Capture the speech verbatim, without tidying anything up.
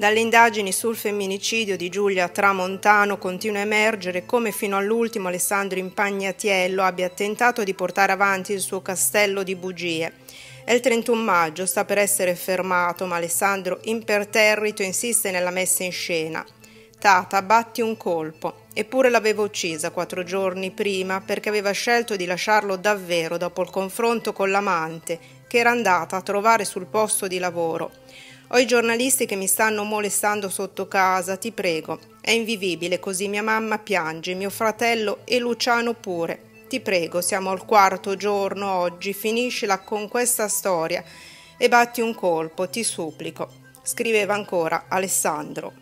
Dalle indagini sul femminicidio di Giulia Tramontano continua a emergere come fino all'ultimo Alessandro Impagnatiello abbia tentato di portare avanti il suo castello di bugie. È il trentuno maggio, sta per essere fermato, ma Alessandro imperterrito insiste nella messa in scena. Tata, batti un colpo. Eppure l'aveva uccisa quattro giorni prima perché aveva scelto di lasciarlo davvero dopo il confronto con l'amante che era andata a trovare sul posto di lavoro. Ho i giornalisti che mi stanno molestando sotto casa, ti prego. È invivibile così, mia mamma piange, mio fratello e Luciano pure. Ti prego, siamo al quarto giorno oggi, finiscila con questa storia e batti un colpo, ti supplico. Scriveva ancora Alessandro.